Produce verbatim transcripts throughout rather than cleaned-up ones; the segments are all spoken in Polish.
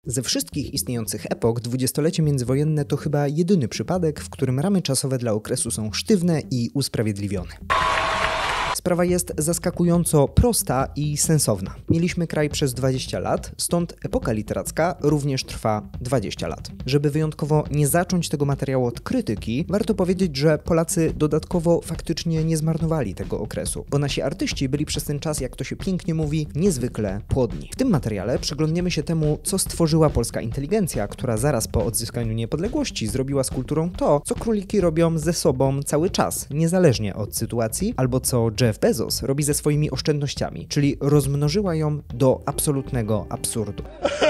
Ze wszystkich istniejących epok dwudziestolecie międzywojenne to chyba jedyny przypadek, w którym ramy czasowe dla okresu są sztywne i usprawiedliwione. Sprawa jest zaskakująco prosta i sensowna. Mieliśmy kraj przez dwadzieścia lat, stąd epoka literacka również trwa dwadzieścia lat. Żeby wyjątkowo nie zacząć tego materiału od krytyki, warto powiedzieć, że Polacy dodatkowo faktycznie nie zmarnowali tego okresu, bo nasi artyści byli przez ten czas, jak to się pięknie mówi, niezwykle płodni. W tym materiale przyglądniemy się temu, co stworzyła polska inteligencja, która zaraz po odzyskaniu niepodległości zrobiła z kulturą to, co króliki robią ze sobą cały czas, niezależnie od sytuacji, albo co Jeff Bezos robi ze swoimi oszczędnościami, czyli rozmnożyła ją do absolutnego absurdu.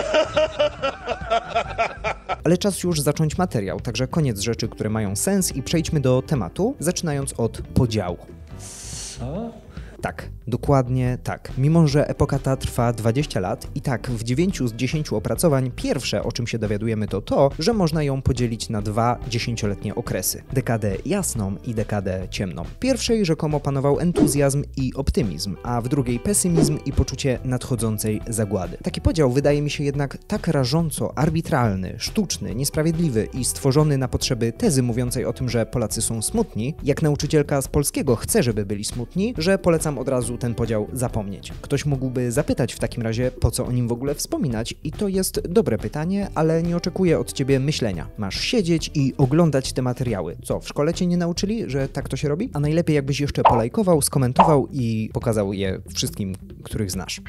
Ale czas już zacząć materiał, także koniec rzeczy, które mają sens i przejdźmy do tematu, zaczynając od podziału. Co? Tak, dokładnie tak. Mimo że epoka ta trwa dwadzieścia lat i tak w dziewięciu z dziesięciu opracowań pierwsze, o czym się dowiadujemy, to to, że można ją podzielić na dwa dziesięcioletnie okresy. Dekadę jasną i dekadę ciemną. W pierwszej rzekomo panował entuzjazm i optymizm, a w drugiej pesymizm i poczucie nadchodzącej zagłady. Taki podział wydaje mi się jednak tak rażąco arbitralny, sztuczny, niesprawiedliwy i stworzony na potrzeby tezy mówiącej o tym, że Polacy są smutni, jak nauczycielka z polskiego chce, żeby byli smutni, że polecam od razu ten podział zapomnieć. Ktoś mógłby zapytać w takim razie, po co o nim w ogóle wspominać, i to jest dobre pytanie, ale nie oczekuję od ciebie myślenia. Masz siedzieć i oglądać te materiały. Co, w szkole cię nie nauczyli, że tak to się robi? A najlepiej jakbyś jeszcze polajkował, skomentował i pokazał je wszystkim, których znasz.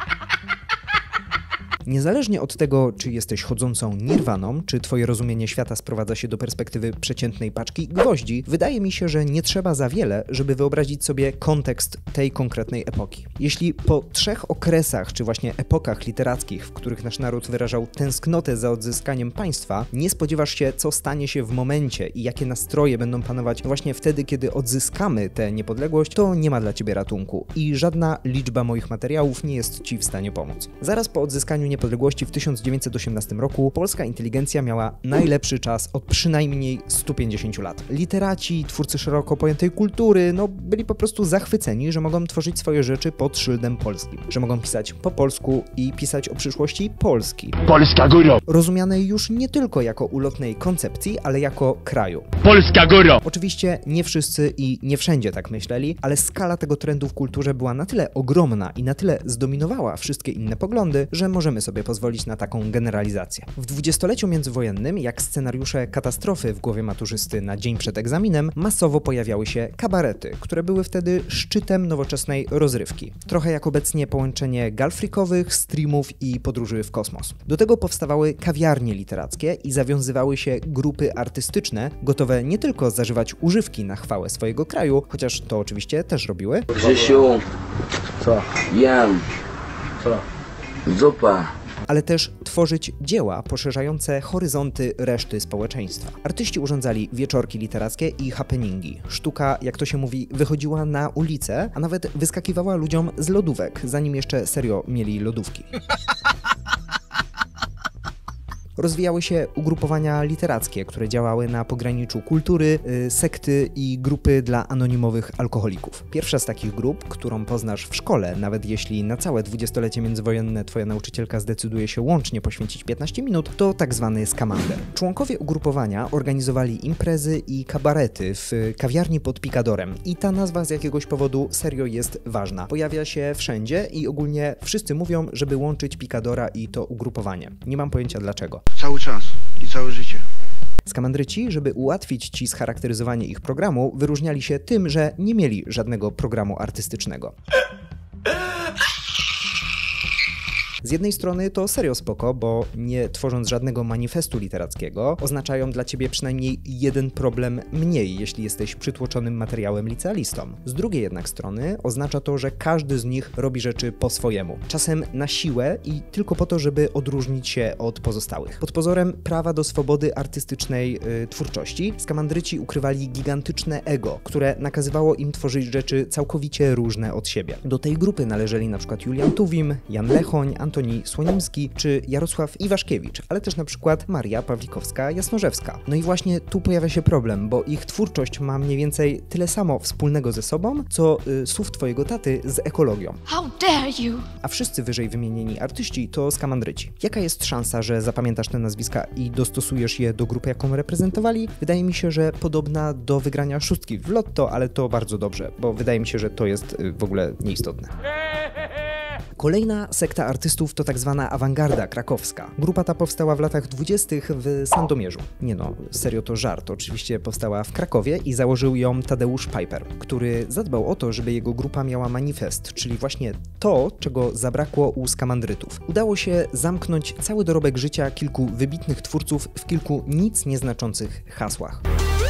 Niezależnie od tego, czy jesteś chodzącą nirwaną, czy twoje rozumienie świata sprowadza się do perspektywy przeciętnej paczki gwoździ, wydaje mi się, że nie trzeba za wiele, żeby wyobrazić sobie kontekst tej konkretnej epoki. Jeśli po trzech okresach, czy właśnie epokach literackich, w których nasz naród wyrażał tęsknotę za odzyskaniem państwa, nie spodziewasz się, co stanie się w momencie i jakie nastroje będą panować właśnie wtedy, kiedy odzyskamy tę niepodległość, to nie ma dla ciebie ratunku i żadna liczba moich materiałów nie jest ci w stanie pomóc. Zaraz po odzyskaniu niepodległości Niepodległości w tysiąc dziewięćset osiemnastym roku polska inteligencja miała najlepszy czas od przynajmniej stu pięćdziesięciu lat. Literaci, twórcy szeroko pojętej kultury, no byli po prostu zachwyceni, że mogą tworzyć swoje rzeczy pod szyldem polskim, że mogą pisać po polsku i pisać o przyszłości Polski. Polska góro! Rozumianej już nie tylko jako ulotnej koncepcji, ale jako kraju. Polska góro! Oczywiście nie wszyscy i nie wszędzie tak myśleli, ale skala tego trendu w kulturze była na tyle ogromna i na tyle zdominowała wszystkie inne poglądy, że możemy sobie pozwolić na taką generalizację. W dwudziestoleciu międzywojennym, jak scenariusze katastrofy w głowie maturzysty na dzień przed egzaminem, masowo pojawiały się kabarety, które były wtedy szczytem nowoczesnej rozrywki. Trochę jak obecnie połączenie galfrikowych, streamów i podróży w kosmos. Do tego powstawały kawiarnie literackie i zawiązywały się grupy artystyczne, gotowe nie tylko zażywać używki na chwałę swojego kraju, chociaż to oczywiście też robiły. Grzesiu, Co? jem, Co? zupa. Ale też tworzyć dzieła poszerzające horyzonty reszty społeczeństwa. Artyści urządzali wieczorki literackie i happeningi. Sztuka, jak to się mówi, wychodziła na ulicę, a nawet wyskakiwała ludziom z lodówek, zanim jeszcze serio mieli lodówki. Rozwijały się ugrupowania literackie, które działały na pograniczu kultury, yy, sekty i grupy dla anonimowych alkoholików. Pierwsza z takich grup, którą poznasz w szkole, nawet jeśli na całe dwudziestolecie międzywojenne twoja nauczycielka zdecyduje się łącznie poświęcić piętnaście minut, to tak zwany skamander. Członkowie ugrupowania organizowali imprezy i kabarety w kawiarni pod Picadorem i ta nazwa z jakiegoś powodu serio jest ważna. Pojawia się wszędzie i ogólnie wszyscy mówią, żeby łączyć Picadora i to ugrupowanie. Nie mam pojęcia dlaczego. Cały czas i całe życie. Skamandryci, żeby ułatwić ci scharakteryzowanie ich programu, wyróżniali się tym, że nie mieli żadnego programu artystycznego. Z jednej strony to serio spoko, bo nie tworząc żadnego manifestu literackiego, oznaczają dla ciebie przynajmniej jeden problem mniej, jeśli jesteś przytłoczonym materiałem licealistą. Z drugiej jednak strony oznacza to, że każdy z nich robi rzeczy po swojemu. Czasem na siłę i tylko po to, żeby odróżnić się od pozostałych. Pod pozorem prawa do swobody artystycznej yy, twórczości, skamandryci ukrywali gigantyczne ego, które nakazywało im tworzyć rzeczy całkowicie różne od siebie. Do tej grupy należeli na przykład Julian Tuwim, Jan Lechoń, Anton Antoni Słonimski czy Jarosław Iwaszkiewicz, ale też na przykład Maria Pawlikowska-Jasnorzewska. No i właśnie tu pojawia się problem, bo ich twórczość ma mniej więcej tyle samo wspólnego ze sobą, co y, słów twojego taty z ekologią. How dare you! A wszyscy wyżej wymienieni artyści to skamandryci. Jaka jest szansa, że zapamiętasz te nazwiska i dostosujesz je do grupy, jaką reprezentowali? Wydaje mi się, że podobna do wygrania szóstki w lotto, ale to bardzo dobrze, bo wydaje mi się, że to jest y, w ogóle nieistotne. Kolejna sekta artystów to tak zwana awangarda krakowska. Grupa ta powstała w latach dwudziestych w Sandomierzu. Nie no, serio to żart. Oczywiście powstała w Krakowie i założył ją Tadeusz Piper, który zadbał o to, żeby jego grupa miała manifest, czyli właśnie to, czego zabrakło u skamandrytów. Udało się zamknąć cały dorobek życia kilku wybitnych twórców w kilku nic nieznaczących hasłach.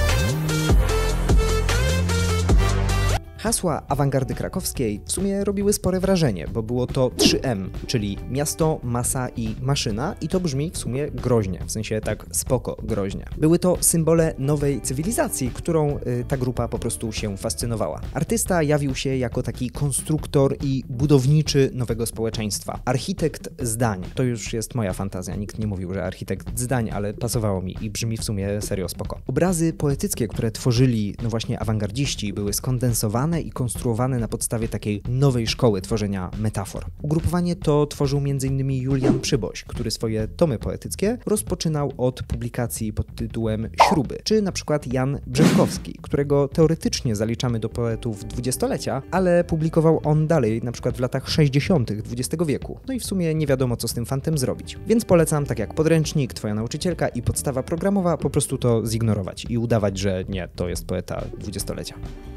Hasła awangardy krakowskiej w sumie robiły spore wrażenie, bo było to trzy M, czyli miasto, masa i maszyna i to brzmi w sumie groźnie, w sensie tak spoko groźnie. Były to symbole nowej cywilizacji, którą y, ta grupa po prostu się fascynowała. Artysta jawił się jako taki konstruktor i budowniczy nowego społeczeństwa. Architekt zdań. To już jest moja fantazja, nikt nie mówił, że architekt zdań, ale pasowało mi i brzmi w sumie serio spoko. Obrazy poetyckie, które tworzyli no właśnie awangardziści, były skondensowane i konstruowane na podstawie takiej nowej szkoły tworzenia metafor. Ugrupowanie to tworzył między innymi Julian Przyboś, który swoje tomy poetyckie rozpoczynał od publikacji pod tytułem Śruby, czy na przykład Jan Brzękowski, którego teoretycznie zaliczamy do poetów dwudziestolecia, ale publikował on dalej na przykład w latach sześćdziesiątych dwudziestego wieku. No i w sumie nie wiadomo, co z tym fantem zrobić. Więc polecam, tak jak Podręcznik, Twoja nauczycielka i Podstawa programowa, po prostu to zignorować i udawać, że nie, to jest poeta dwudziestolecia.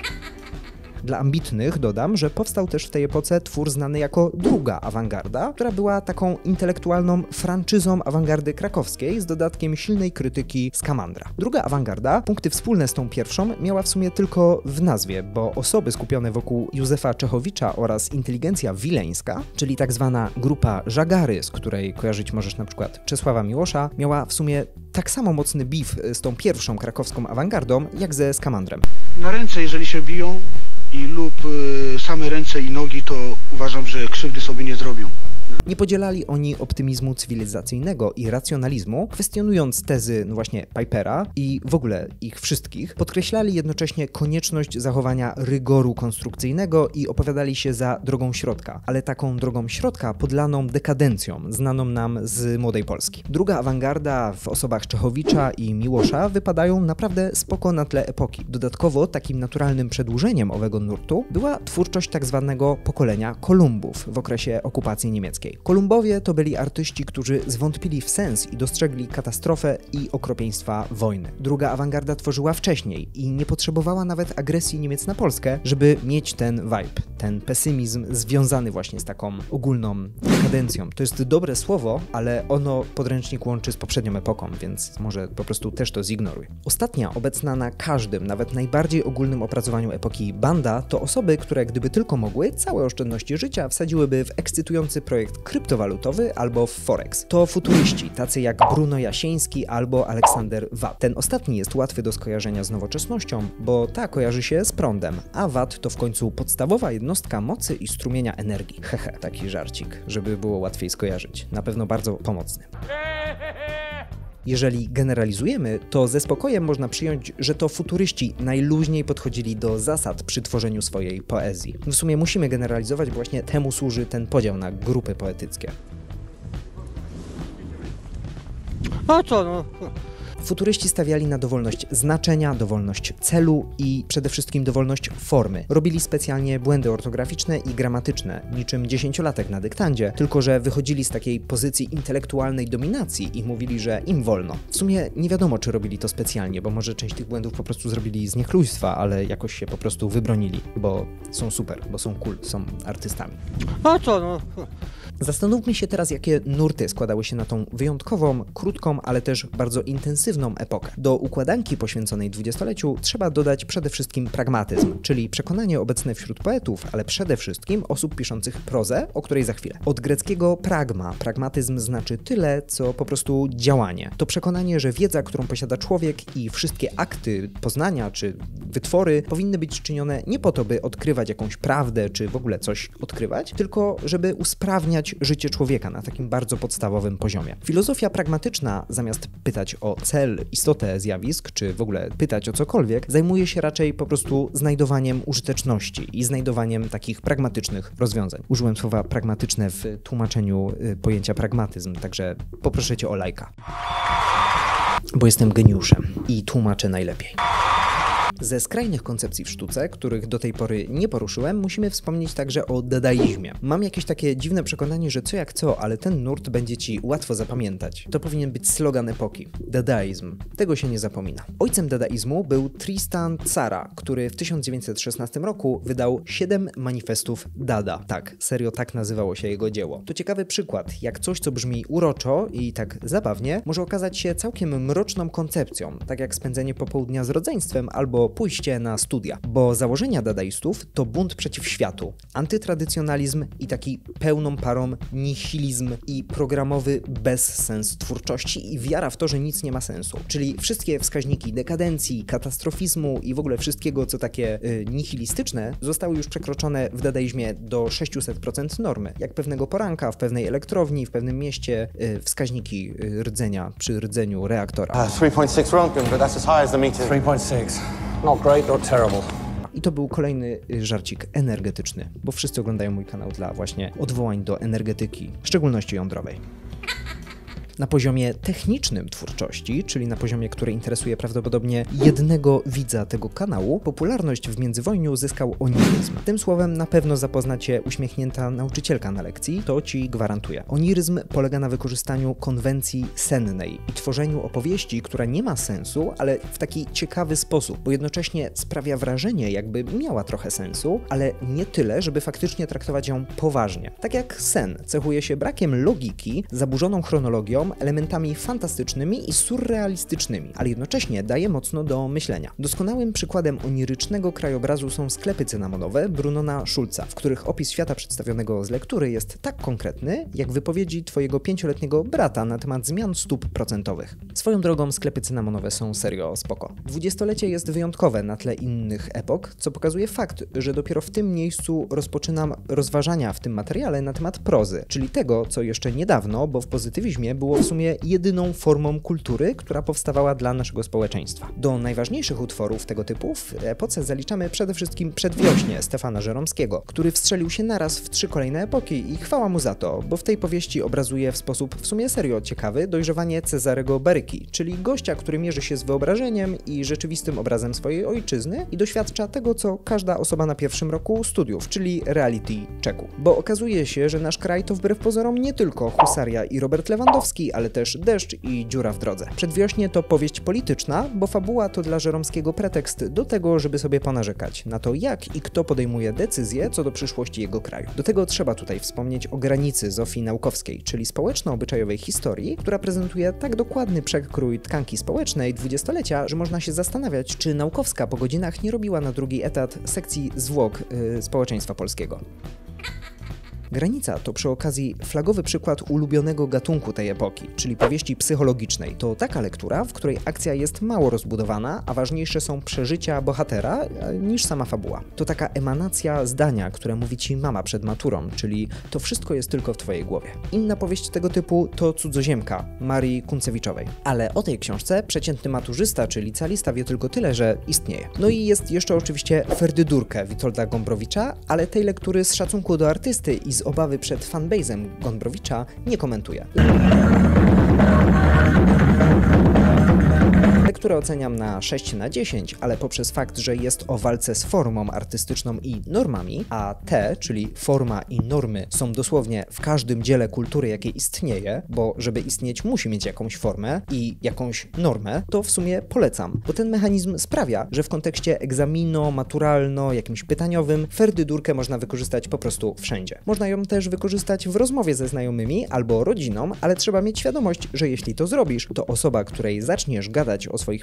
Dla ambitnych dodam, że powstał też w tej epoce twór znany jako druga awangarda, która była taką intelektualną franczyzą awangardy krakowskiej z dodatkiem silnej krytyki skamandra. Druga awangarda, punkty wspólne z tą pierwszą, miała w sumie tylko w nazwie, bo osoby skupione wokół Józefa Czechowicza oraz inteligencja wileńska, czyli tak zwana grupa Żagary, z której kojarzyć możesz na przykład Czesława Miłosza, miała w sumie tak samo mocny beef z tą pierwszą krakowską awangardą, jak ze skamandrem. Na ręce, jeżeli się biją i lub y, same ręce i nogi, to uważam, że krzywdy sobie nie zrobią. Nie podzielali oni optymizmu cywilizacyjnego i racjonalizmu, kwestionując tezy no właśnie Pipera i w ogóle ich wszystkich, podkreślali jednocześnie konieczność zachowania rygoru konstrukcyjnego i opowiadali się za drogą środka, ale taką drogą środka podlaną dekadencją, znaną nam z Młodej Polski. Druga awangarda w osobach Czechowicza i Miłosza wypadają naprawdę spoko na tle epoki. Dodatkowo takim naturalnym przedłużeniem owego nurtu była twórczość tak zwanego pokolenia Kolumbów w okresie okupacji niemieckiej. Kolumbowie to byli artyści, którzy zwątpili w sens i dostrzegli katastrofę i okropieństwa wojny. Druga awangarda tworzyła wcześniej i nie potrzebowała nawet agresji Niemiec na Polskę, żeby mieć ten vibe, ten pesymizm związany właśnie z taką ogólną dekadencją. To jest dobre słowo, ale ono Podręcznik łączy z poprzednią epoką, więc może po prostu też to zignoruj. Ostatnia, obecna na każdym, nawet najbardziej ogólnym opracowaniu epoki banda, to osoby, które gdyby tylko mogły, całe oszczędności życia wsadziłyby w ekscytujący projekt kryptowalutowy albo w Forex. To futuryści, tacy jak Bruno Jasieński albo Aleksander Watt. Ten ostatni jest łatwy do skojarzenia z nowoczesnością, bo ta kojarzy się z prądem, a Watt to w końcu podstawowa jednostka mocy i strumienia energii. Hehe, taki żarcik, żeby było łatwiej skojarzyć. Na pewno bardzo pomocny. Jeżeli generalizujemy, to ze spokojem można przyjąć, że to futuryści najluźniej podchodzili do zasad przy tworzeniu swojej poezji. W sumie musimy generalizować, bo właśnie temu służy ten podział na grupy poetyckie. A co no? Futuryści stawiali na dowolność znaczenia, dowolność celu i przede wszystkim dowolność formy. Robili specjalnie błędy ortograficzne i gramatyczne, niczym dziesięciolatek na dyktandzie, tylko że wychodzili z takiej pozycji intelektualnej dominacji i mówili, że im wolno. W sumie nie wiadomo, czy robili to specjalnie, bo może część tych błędów po prostu zrobili z niechlujstwa, ale jakoś się po prostu wybronili, bo są super, bo są cool, są artystami. A co no? Zastanówmy się teraz, jakie nurty składały się na tą wyjątkową, krótką, ale też bardzo intensywną epokę. Do układanki poświęconej dwudziestoleciu trzeba dodać przede wszystkim pragmatyzm, czyli przekonanie obecne wśród poetów, ale przede wszystkim osób piszących prozę, o której za chwilę. Od greckiego pragma, pragmatyzm znaczy tyle, co po prostu działanie. To przekonanie, że wiedza, którą posiada człowiek i wszystkie akty poznania czy wytwory powinny być czynione nie po to, by odkrywać jakąś prawdę, czy w ogóle coś odkrywać, tylko żeby usprawniać rozumieć życie człowieka na takim bardzo podstawowym poziomie. Filozofia pragmatyczna, zamiast pytać o cel, istotę zjawisk, czy w ogóle pytać o cokolwiek, zajmuje się raczej po prostu znajdowaniem użyteczności i znajdowaniem takich pragmatycznych rozwiązań. Użyłem słowa pragmatyczne w tłumaczeniu y, pojęcia pragmatyzm, także poproszę cię o lajka. Bo jestem geniuszem i tłumaczę najlepiej. Ze skrajnych koncepcji w sztuce, których do tej pory nie poruszyłem, musimy wspomnieć także o dadaizmie. Mam jakieś takie dziwne przekonanie, że co jak co, ale ten nurt będzie ci łatwo zapamiętać. To powinien być slogan epoki. Dadaizm. Tego się nie zapomina. Ojcem dadaizmu był Tristan Tzara, który w tysiąc dziewięćset szesnastym roku wydał siedem manifestów Dada. Tak, serio tak nazywało się jego dzieło. To ciekawy przykład, jak coś, co brzmi uroczo i tak zabawnie, może okazać się całkiem mroczną koncepcją, tak jak spędzenie popołudnia z rodzeństwem albo pójście na studia, bo założenia dadaistów to bunt przeciw światu, antytradycjonalizm i taki pełną parą nihilizm i programowy bezsens twórczości i wiara w to, że nic nie ma sensu. Czyli wszystkie wskaźniki dekadencji, katastrofizmu i w ogóle wszystkiego, co takie y, nihilistyczne, zostały już przekroczone w dadaizmie do sześćset procent normy. Jak pewnego poranka w pewnej elektrowni, w pewnym mieście y, wskaźniki y, rdzenia przy rdzeniu reaktora. Uh, three point six Röntgen, but that's as high as the meter. three point six. Not great, not terrible. I to był kolejny żarcik energetyczny, bo wszyscy oglądają mój kanał dla właśnie odwołań do energetyki, w szczególności jądrowej. Na poziomie technicznym twórczości, czyli na poziomie, który interesuje prawdopodobnie jednego widza tego kanału, popularność w międzywojniu zyskał oniryzm. Tym słowem na pewno zapozna cię uśmiechnięta nauczycielka na lekcji, to ci gwarantuję. Oniryzm polega na wykorzystaniu konwencji sennej i tworzeniu opowieści, która nie ma sensu, ale w taki ciekawy sposób, bo jednocześnie sprawia wrażenie, jakby miała trochę sensu, ale nie tyle, żeby faktycznie traktować ją poważnie. Tak jak sen cechuje się brakiem logiki, zaburzoną chronologią, elementami fantastycznymi i surrealistycznymi, ale jednocześnie daje mocno do myślenia. Doskonałym przykładem onirycznego krajobrazu są sklepy cynamonowe Brunona Schulza, w których opis świata przedstawionego z lektury jest tak konkretny, jak wypowiedzi twojego pięcioletniego brata na temat zmian stóp procentowych. Swoją drogą sklepy cynamonowe są serio spoko. Dwudziestolecie jest wyjątkowe na tle innych epok, co pokazuje fakt, że dopiero w tym miejscu rozpoczynam rozważania w tym materiale na temat prozy, czyli tego, co jeszcze niedawno, bo w pozytywizmie było w sumie jedyną formą kultury, która powstawała dla naszego społeczeństwa. Do najważniejszych utworów tego typu w epoce zaliczamy przede wszystkim Przedwiośnie Stefana Żeromskiego, który wstrzelił się naraz w trzy kolejne epoki i chwała mu za to, bo w tej powieści obrazuje w sposób w sumie serio ciekawy dojrzewanie Cezarego Baryki, czyli gościa, który mierzy się z wyobrażeniem i rzeczywistym obrazem swojej ojczyzny i doświadcza tego, co każda osoba na pierwszym roku studiów, czyli reality checku. Bo okazuje się, że nasz kraj to wbrew pozorom nie tylko Husaria i Robert Lewandowski, ale też Deszcz i Dziura w drodze. Przedwiośnie to powieść polityczna, bo fabuła to dla Żeromskiego pretekst do tego, żeby sobie ponarzekać na to, jak i kto podejmuje decyzje co do przyszłości jego kraju. Do tego trzeba tutaj wspomnieć o granicy Zofii Naukowskiej, czyli społeczno-obyczajowej historii, która prezentuje tak dokładny przekrój tkanki społecznej dwudziestolecia, że można się zastanawiać, czy Naukowska po godzinach nie robiła na drugi etat sekcji zwłok yy, społeczeństwa polskiego. Granica to przy okazji flagowy przykład ulubionego gatunku tej epoki, czyli powieści psychologicznej. To taka lektura, w której akcja jest mało rozbudowana, a ważniejsze są przeżycia bohatera niż sama fabuła. To taka emanacja zdania, które mówi ci mama przed maturą, czyli to wszystko jest tylko w twojej głowie. Inna powieść tego typu to Cudzoziemka Marii Kuncewiczowej. Ale o tej książce przeciętny maturzysta czy licealista wie tylko tyle, że istnieje. No i jest jeszcze oczywiście Ferdydurkę Witolda Gombrowicza, ale tej lektury z szacunku do artysty i z obawy przed fanbase'em Gombrowicza nie komentuję. Lekturę oceniam na sześć na dziesięć, ale poprzez fakt, że jest o walce z formą artystyczną i normami, a te, czyli forma i normy, są dosłownie w każdym dziele kultury, jakie istnieje, bo żeby istnieć musi mieć jakąś formę i jakąś normę, to w sumie polecam, bo ten mechanizm sprawia, że w kontekście egzamino, maturalno, jakimś pytaniowym, Ferdydurkę można wykorzystać po prostu wszędzie. Można ją też wykorzystać w rozmowie ze znajomymi albo rodziną, ale trzeba mieć świadomość, że jeśli to zrobisz, to osoba, której zaczniesz gadać o swoich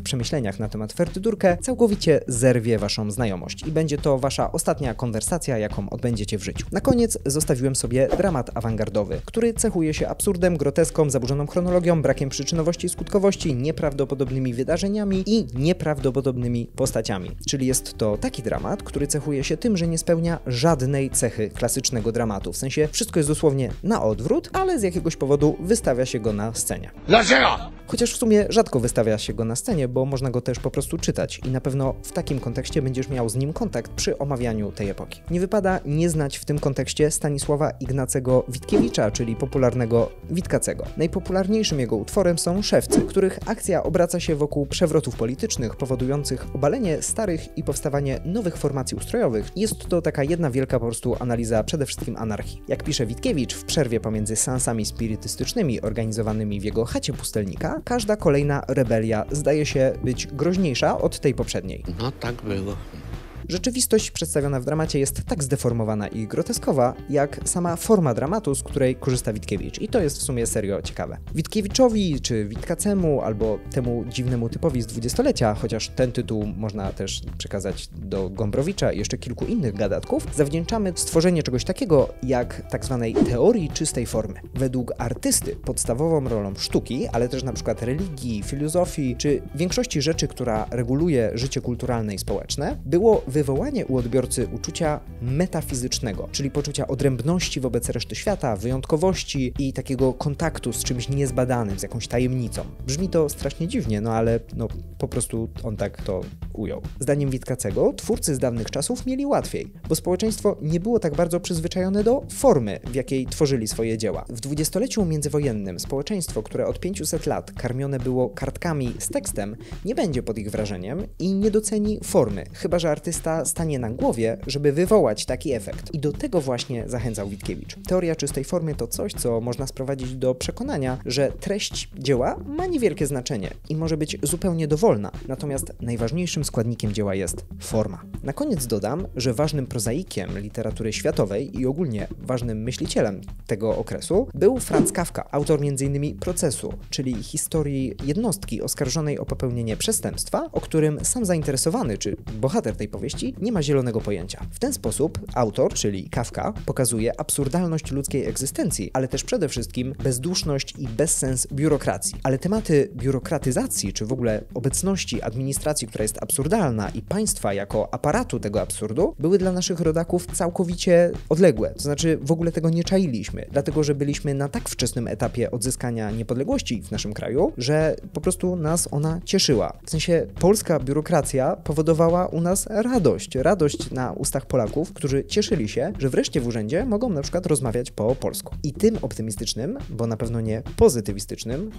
przemyśleniach na temat Fertydurke całkowicie zerwie waszą znajomość i będzie to wasza ostatnia konwersacja, jaką odbędziecie w życiu. Na koniec zostawiłem sobie dramat awangardowy, który cechuje się absurdem, groteską, zaburzoną chronologią, brakiem przyczynowości i skutkowości, nieprawdopodobnymi wydarzeniami i nieprawdopodobnymi postaciami. Czyli jest to taki dramat, który cechuje się tym, że nie spełnia żadnej cechy klasycznego dramatu. W sensie wszystko jest dosłownie na odwrót, ale z jakiegoś powodu wystawia się go na scenie. Dlaczego? Chociaż w sumie rzadko wystawia się go na scenie, bo można go też po prostu czytać i na pewno w takim kontekście będziesz miał z nim kontakt przy omawianiu tej epoki. Nie wypada nie znać w tym kontekście Stanisława Ignacego Witkiewicza, czyli popularnego Witkacego. Najpopularniejszym jego utworem są Szewcy, których akcja obraca się wokół przewrotów politycznych powodujących obalenie starych i powstawanie nowych formacji ustrojowych. Jest to taka jedna wielka po prostu analiza przede wszystkim anarchii. Jak pisze Witkiewicz w przerwie pomiędzy seansami spirytystycznymi organizowanymi w jego chacie pustelnika, każda kolejna rebelia zdaje się być groźniejsza od tej poprzedniej. No tak było. Rzeczywistość przedstawiona w dramacie jest tak zdeformowana i groteskowa, jak sama forma dramatu, z której korzysta Witkiewicz. I to jest w sumie serio ciekawe. Witkiewiczowi, czy Witkacemu, albo temu dziwnemu typowi z dwudziestolecia, chociaż ten tytuł można też przekazać do Gombrowicza i jeszcze kilku innych gadatków, zawdzięczamy stworzenie czegoś takiego jak tak zwanej teorii czystej formy. Według artysty podstawową rolą sztuki, ale też na przykład religii, filozofii, czy większości rzeczy, która reguluje życie kulturalne i społeczne, było wywołanie u odbiorcy uczucia metafizycznego, czyli poczucia odrębności wobec reszty świata, wyjątkowości i takiego kontaktu z czymś niezbadanym, z jakąś tajemnicą. Brzmi to strasznie dziwnie, no ale no po prostu on tak to ujął. Zdaniem Witkacego twórcy z dawnych czasów mieli łatwiej, bo społeczeństwo nie było tak bardzo przyzwyczajone do formy, w jakiej tworzyli swoje dzieła. W dwudziestoleciu międzywojennym społeczeństwo, które od pięciuset lat karmione było kartkami z tekstem, nie będzie pod ich wrażeniem i nie doceni formy, chyba że artysta stanie na głowie, żeby wywołać taki efekt. I do tego właśnie zachęcał Witkiewicz. Teoria czystej formy to coś, co można sprowadzić do przekonania, że treść dzieła ma niewielkie znaczenie i może być zupełnie dowolna, natomiast najważniejszym składnikiem dzieła jest forma. Na koniec dodam, że ważnym prozaikiem literatury światowej i ogólnie ważnym myślicielem tego okresu był Franz Kafka, autor między innymi Procesu, czyli historii jednostki oskarżonej o popełnienie przestępstwa, o którym sam zainteresowany, czy bohater tej powieści nie ma zielonego pojęcia. W ten sposób autor, czyli Kafka, pokazuje absurdalność ludzkiej egzystencji, ale też przede wszystkim bezduszność i bezsens biurokracji. Ale tematy biurokratyzacji, czy w ogóle obecności administracji, która jest absurdalna i państwa jako aparatu tego absurdu, były dla naszych rodaków całkowicie odległe. To znaczy w ogóle tego nie czailiśmy, dlatego że byliśmy na tak wczesnym etapie odzyskania niepodległości w naszym kraju, że po prostu nas ona cieszyła. W sensie polska biurokracja powodowała u nas radość. Radość na ustach Polaków, którzy cieszyli się, że wreszcie w urzędzie mogą na przykład rozmawiać po polsku. I tym optymistycznym, bo na pewno nie pozytywistycznym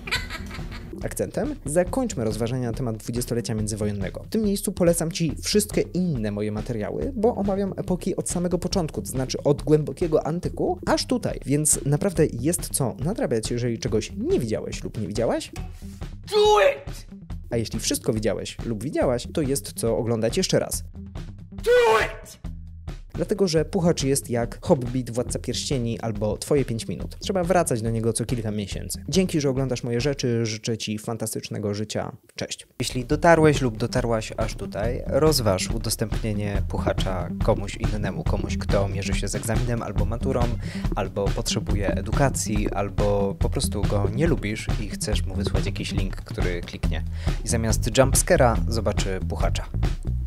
akcentem zakończmy rozważania na temat dwudziestolecia międzywojennego. W tym miejscu polecam Ci wszystkie inne moje materiały, bo omawiam epoki od samego początku, to znaczy od głębokiego antyku aż tutaj, więc naprawdę jest co nadrabiać, jeżeli czegoś nie widziałeś lub nie widziałaś. Do it! A jeśli wszystko widziałeś lub widziałaś, to jest co oglądać jeszcze raz. Do it! Dlatego, że Puchacz jest jak Hobbit, Władca Pierścieni albo Twoje pięć minut. Trzeba wracać do niego co kilka miesięcy. Dzięki, że oglądasz moje rzeczy, życzę Ci fantastycznego życia. Cześć. Jeśli dotarłeś lub dotarłaś aż tutaj, rozważ udostępnienie Puchacza komuś innemu, komuś, kto mierzy się z egzaminem albo maturą, albo potrzebuje edukacji, albo po prostu go nie lubisz i chcesz mu wysłać jakiś link, który kliknie. I zamiast jumpscare'a zobaczy Puchacza.